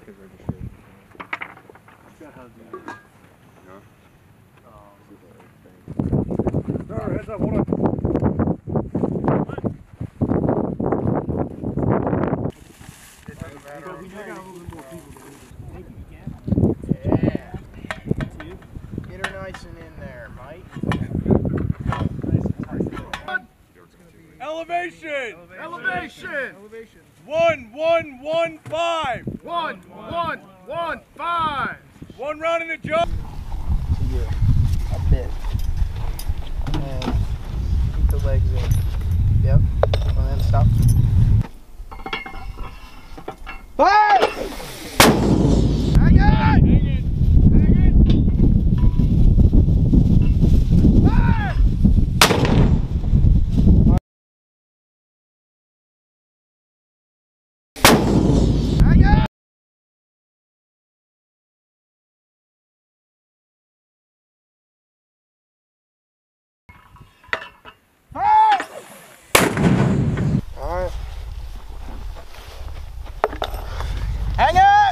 Heads up, hold on. Get her nice and in there, Mike. Elevation! Elevation! 1115! 1115! 1 round in the jump! A bit. And keep the legs in. Yep. And then stop. Fire! Hang it! Hang it! Hang it! Fire! Hang it! Fire! All right. Hang it!